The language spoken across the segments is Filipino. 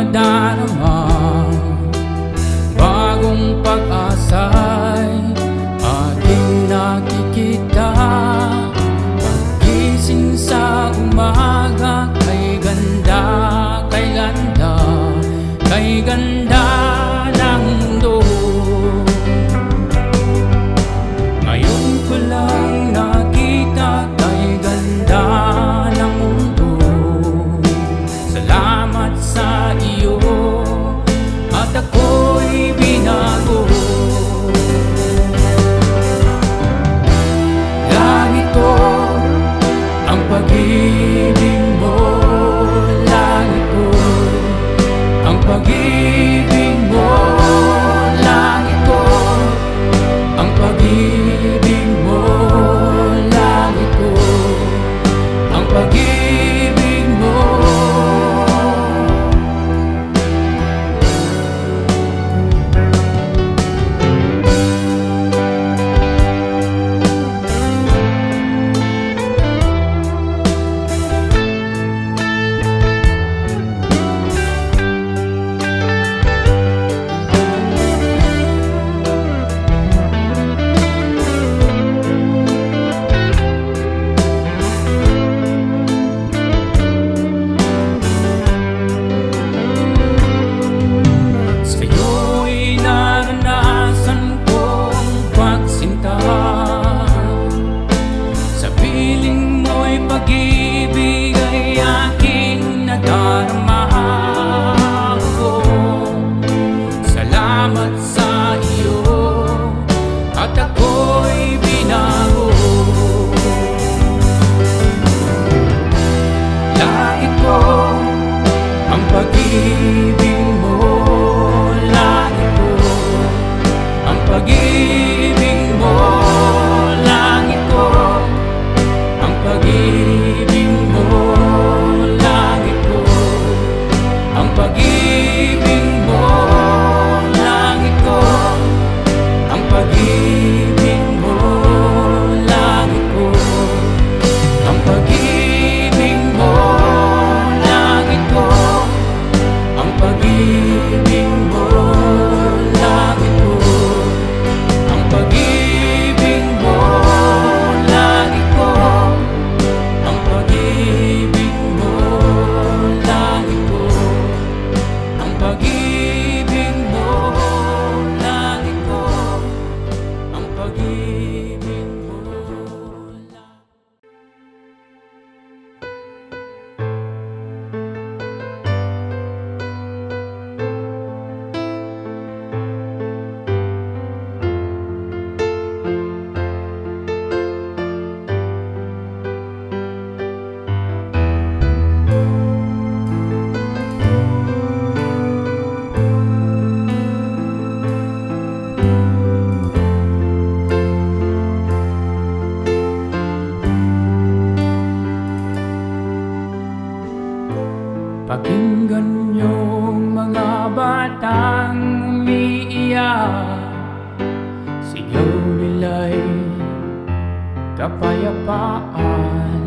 nadarama. Bagong pag-asa'y ating nakikita. Pagising sa umaga, kay ganda, kay ganda, kay ganda ng mundo. Ngayon ko lang nakita, kay ganda ng mundo. Salamat sa iyo at ako'y binago. Langit ko ang pag-ibig mo, langit ko ang pag-ibig mo, langit ko ang pag-ibig mo, langit ko ang pag-ibig mo. Pag-ibig ay aking nadarama ko. Salamat sa iyo at ako'y binago. Langit ko ang pag-ibig mo, langit ko ang pag-ibig mo, langit ko ang pag-ibig mo, langit ko ang pag-ibig mo, langit ko ang pag-ibig mo, langit ko ang pag-ibig mo, langit ko ang pag-ibig mo, langit ko ang pag-ibig mo, langit ko ang pag-ibig mo, langit ko ang pag-ibig mo, langit ko ang pag-ibig mo. Pakinggan niyong mga batang umiiyak, sigaw nila'y kapayapaan.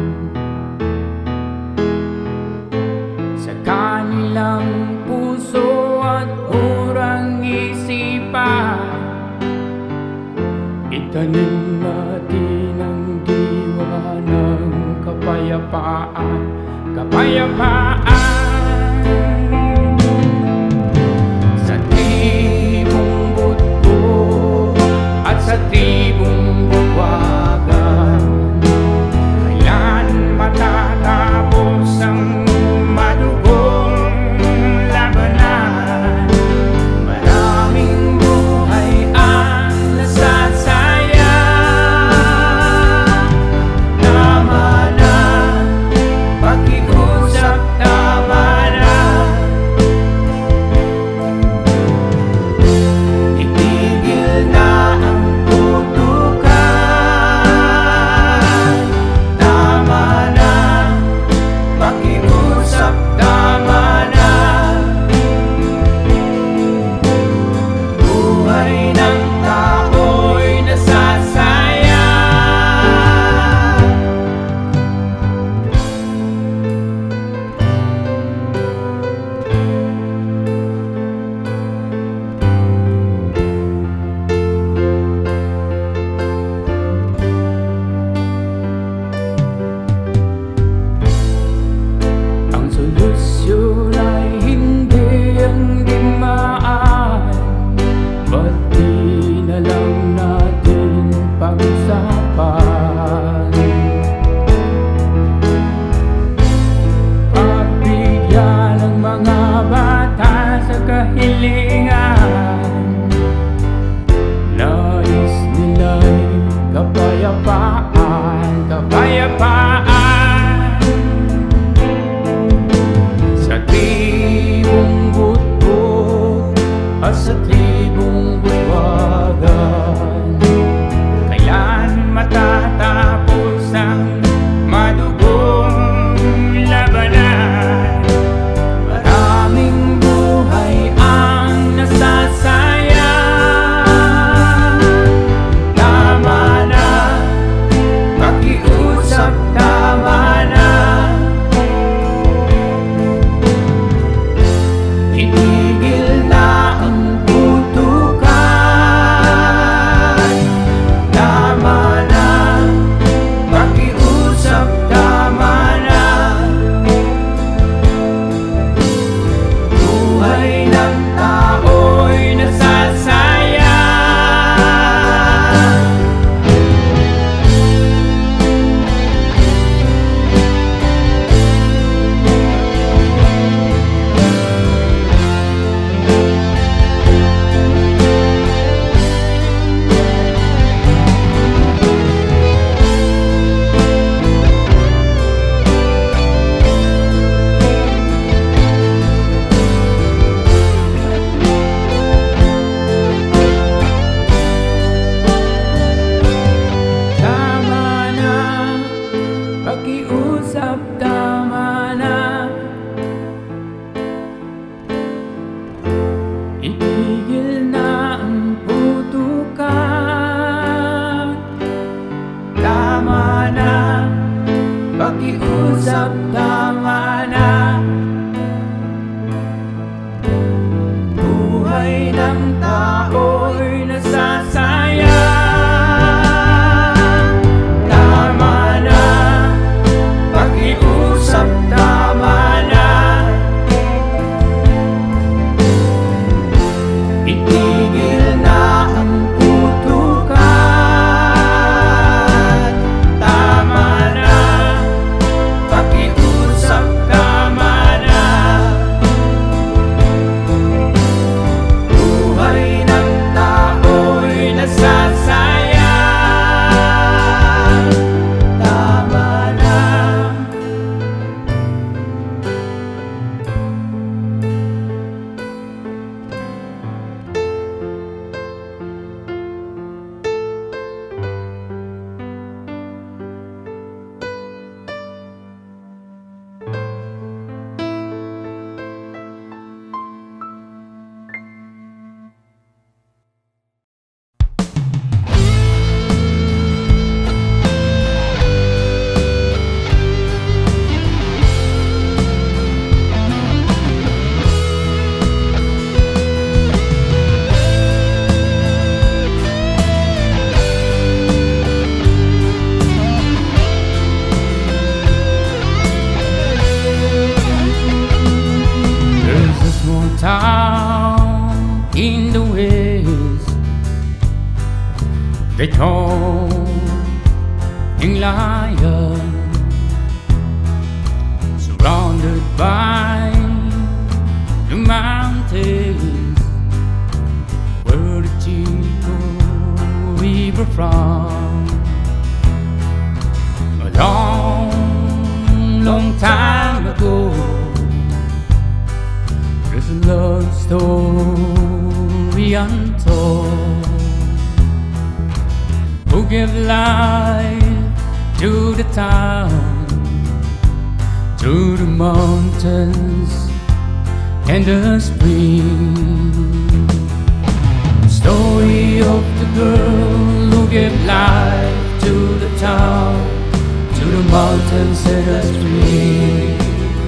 Sa kanilang puso at murang isipan, itanim natin ang diwa ng kapayapaan, kapayapaan. Sa tribong butbo at sa tribong buwagan, kailan matatapos ang madugong labanan? Maraming buhay ang nasasayang. Tama na pakiusap na town in the west, they call Lion, surrounded by the mountains where the Chico River from. A long, long time ago, there's a love story untold, who gave life to the town, to the mountains and the spring. Story of the girl who gave life to the town, to the mountains and the spring.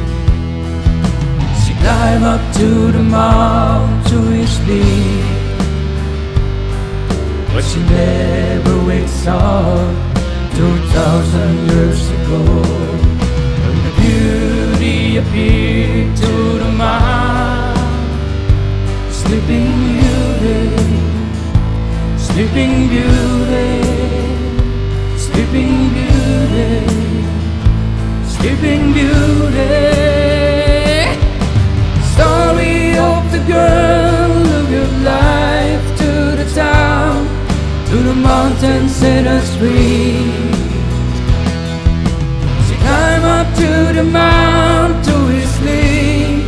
She climbed up to the mount to sleep, but she never wakes up. 2,000 years ago, when the beauty appeared to the mind, sleeping beauty, sleeping beauty, sleeping beauty, sleeping beauty. Story of the girl who gave life to the town, to the mountains and the streets. She climbed up to the mount to sleep,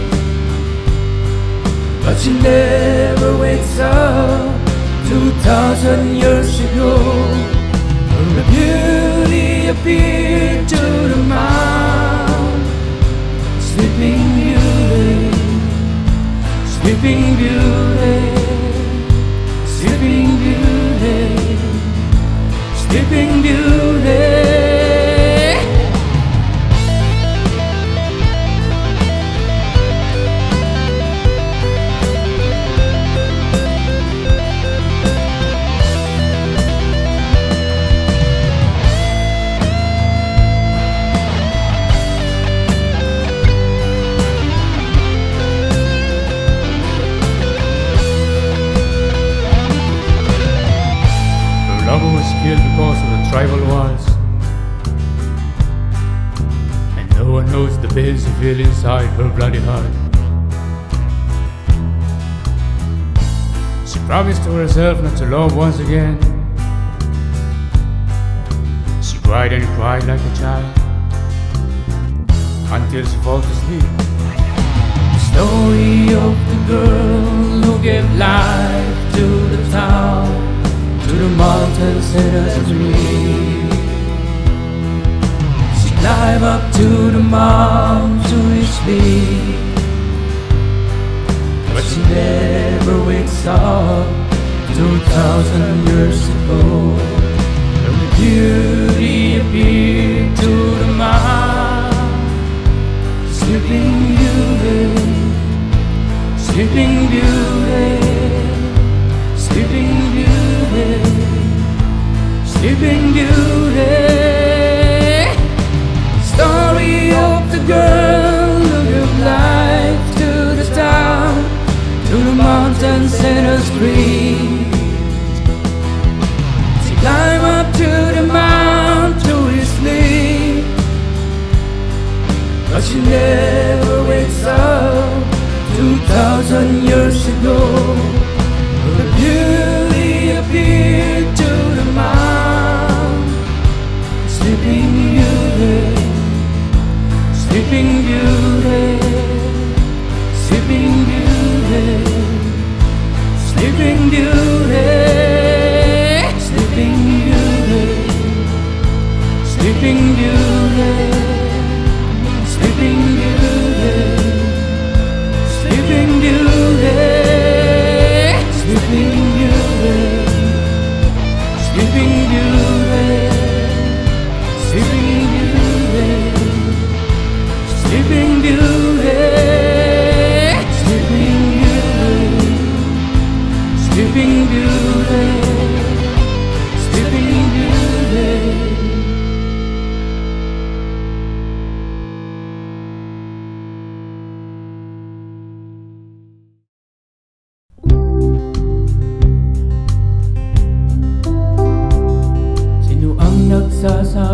but she never wakes up. 2,000 years ago, when the beauty appeared to the mount, sleeping beauty, sleeping beauty, sleeping beauty, sleeping beauty. Her lover was killed because of the tribal wars, and no one knows the pain she feels inside her bloody heart. She promised to herself not to love once again. She cried and cried like a child until she fell asleep. The story of the girl who gave life to the town, to the mountains and the streets. She climbed up to the mount to sleep, but she never wakes up. 2,000 years ago, when the beauty appeared to the mount, sleeping beauty, sleeping beauty, sleeping beauty, sleeping beauty. Story of the girl who gave life to the town, to the mountains and the streets. She climbed up to the mount to sleep, but she never wakes up. 2,000 years ago, the beauty appeared to the mount, sleeping beauty, sleeping beauty, sleeping beauty, sleeping beauty, sleeping beauty, sleeping beauty, sleeping beauty, sleeping beauty.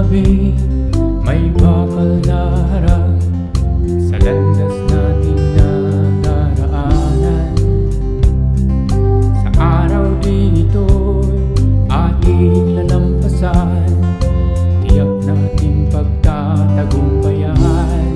tabi, may bakal na harang sa landas natin na daraanan. Sa araw din ito'y ating lalampasan, tiyak nating pagtatagumpayan.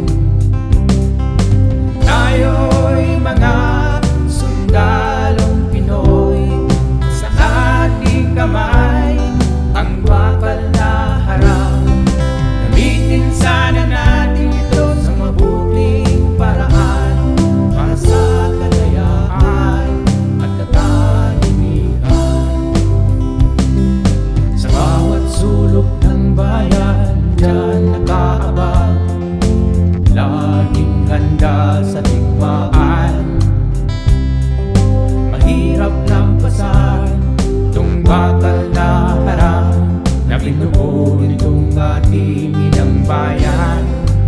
Tayo'y mga sundalong Pinoy, sa ating kamay ang bakal na harang. Gamitin sana natin ito sa mabuting paraan, para sa kalayaan at katahimikan. Sa bawat sulok ng bayan, diyan nakaabang, laging handa sa digmaan. Mahirap lampasan itong bakal na harang na binuo nitong ating inang bayan.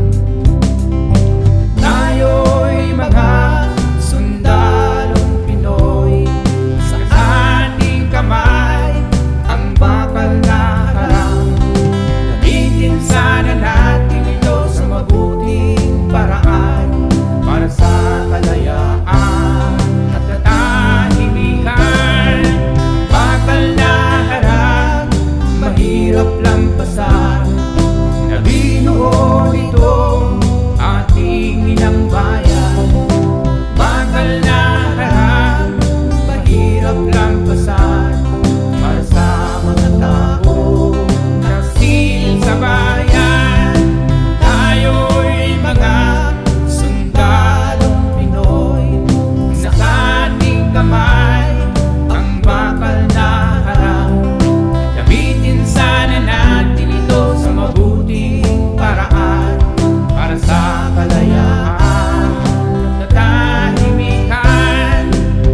Tayo'y mga sundalong Pinoy, sa ating kamay ang bakal na harang. Gamitin sana natin ito sa mabuting paraan, para sa kalayaan at katahimikan. Bakal na harang, mahirap lampasan, na binuo nitong ating inang bayan. Bakal na harang, mahirap lampasan, para sa mga tao na silid sa bayan. Tayo'y mga sundalong Pinoy, sa ating kamay ang bakal na harang. Gamitin sana natin ito sa mabuting paraan, para sa kalayaan at katahimikan.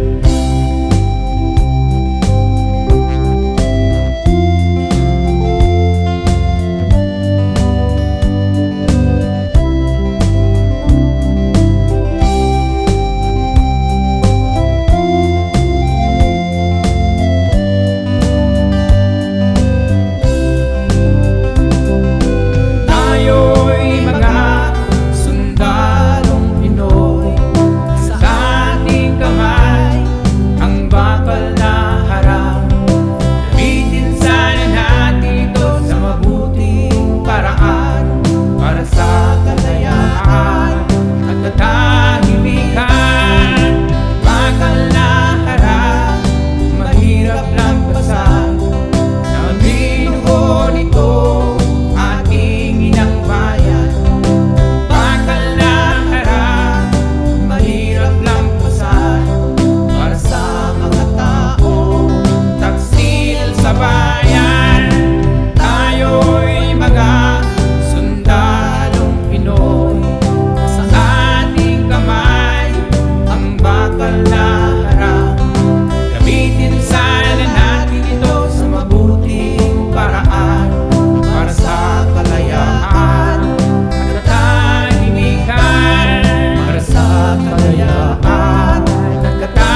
Tayo'y mga sundalong Pinoy, sa ating kamay ang bakal na harang. Gamitin sana natin ito sa mabuting paraan, para sa kalayaan at katahimikan. Bakal na harang, mahirap lampasan, na binuo nito ating inang bayan. Bakal na harang, mahirap lampasan, para sa mga tao taksil sa bayan. Tayo'y mga sundalong Pinoy, sa ating kamay ang bakal na harang. Gamitin sana natin ito sa mabuting paraan, para sa kalayaan at katahimikan. Para sa kalayaan at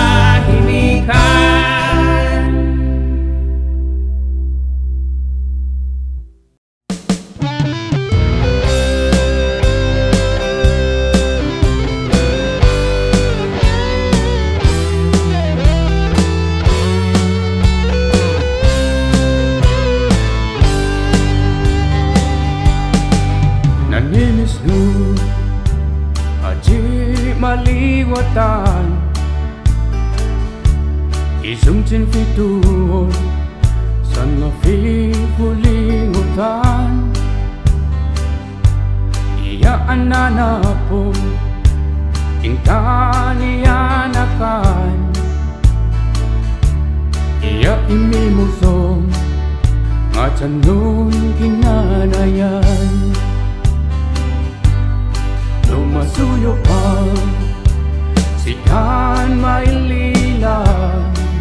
katahimikan. Naninisnu aji maliwatan, isungcin fituon san mafipulingutan. Iya ananapon ingkanianakan, iya imimusong ngacanun kinanayan. Lumasuyo ang sikan maililang,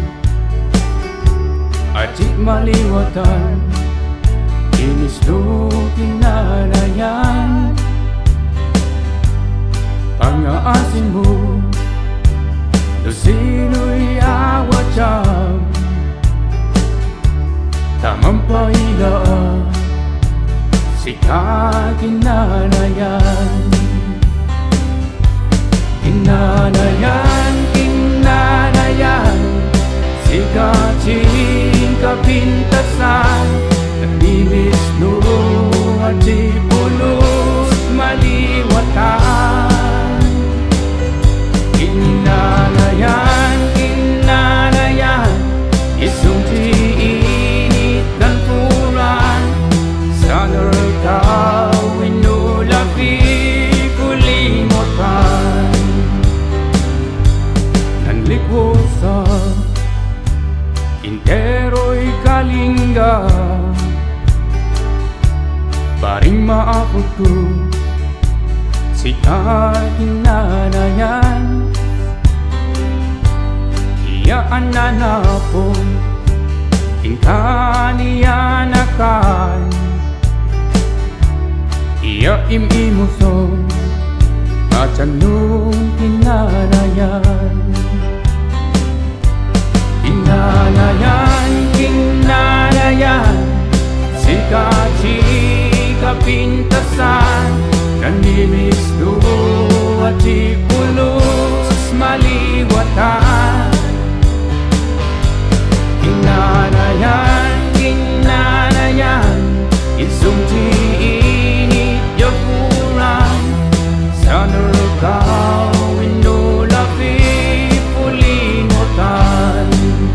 ajik maliwatan inislo kinanayan. Pangaasin mo na sino'y awat tamang pailaan Kinanayan, kinanayan, sigating kapintasan, nagbibisno at sipulos maliwatan. Kinanayan, kinanayan, isong tiinit dan puran, sa nerkaw inulapi kulimutan. Nanlikwo sa intero'y kalingga, paring maapot ko siya kinanayan. Iyaan na napon ingkaniyanakan, iya imimuso acanong kinanayan. Kinanayan, kinanayan, sikachi kapintasan, nanimisto at sipulos maliwatan. Kinanayan, kinanayan, isong tiinit yapuran, sa nerkaw inulapi pulimutan.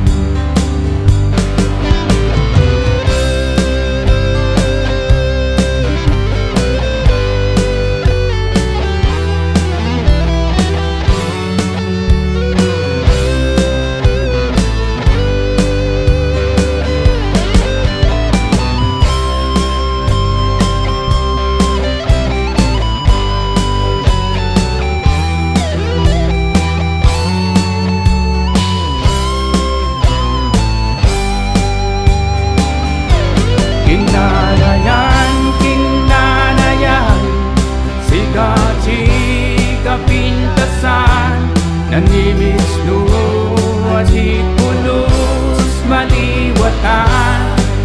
Kinanayan, kinanayan, sigachi kapintasan, nanimisto at sipulos maliwatan.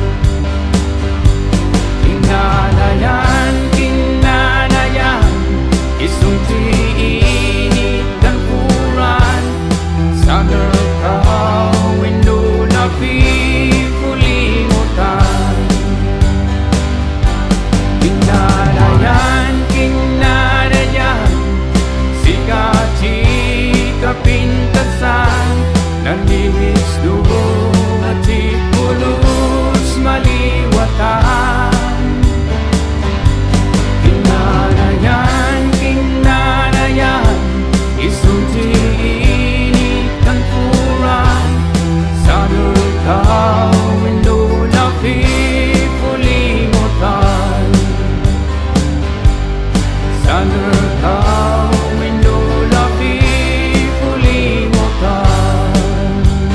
Kinanayan, kinanayan, isong tiinit dan puran, sa nerkaw inulapi pulimutan. Kinanayan, kinanayan, sikachi kapintasan, nanimisto at sipulos maliwatan. Kinanayan, kinanayan, isong tiinit ng puran, sa nerkaw inulapi pulimutan. Sa nerkaw inulapi pulimutan.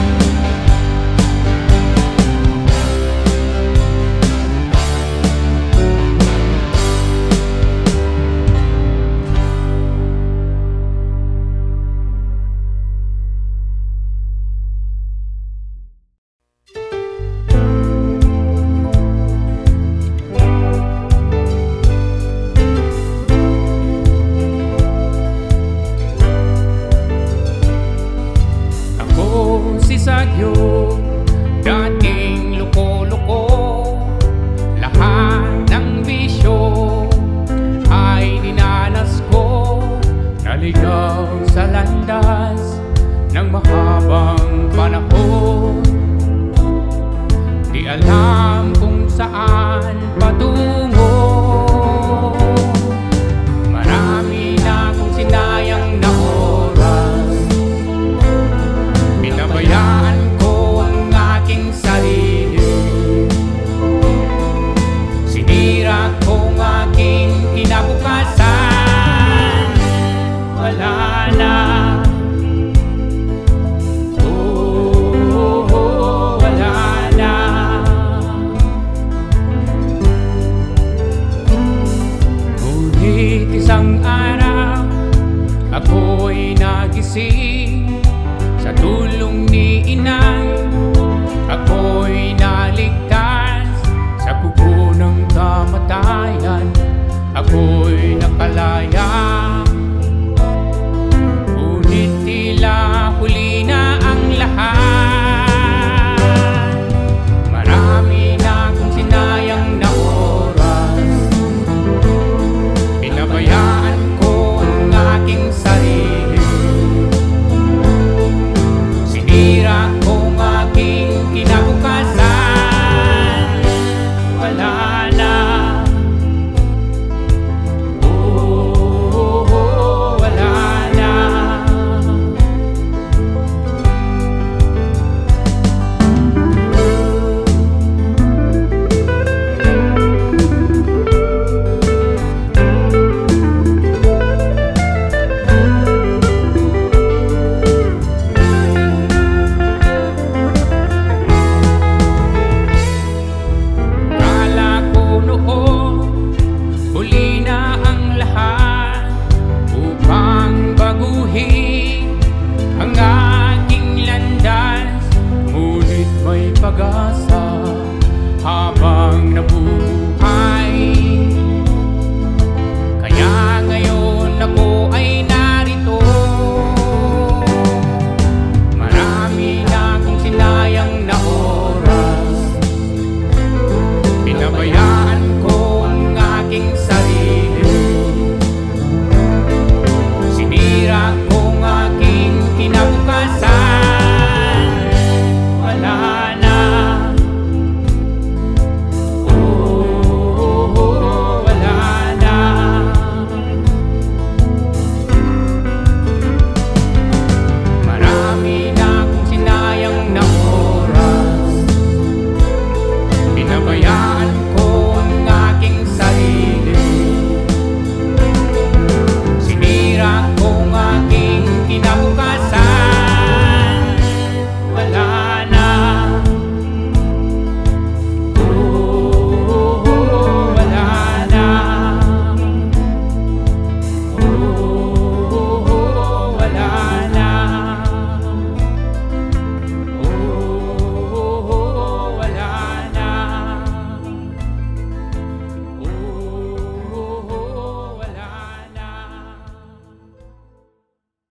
Si Sagyo, dating loko-loko, lahat ng bisyo ay dinanas ko. Naligaw sa landas ng mahabang panahon, di alam kung saan patungo. Marami na akong sinayang na oras, pinabayaan ko ang aking sarili, sinira ko ang aking kinabukasan. Wala na, wala na. Ngunit isang araw ako'y nagising,